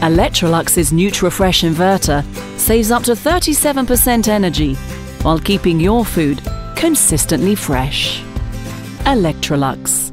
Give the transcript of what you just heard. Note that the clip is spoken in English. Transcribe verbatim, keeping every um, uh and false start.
Electrolux's NutriFresh Inverter saves up to thirty-seven percent energy while keeping your food consistently fresh. Electrolux.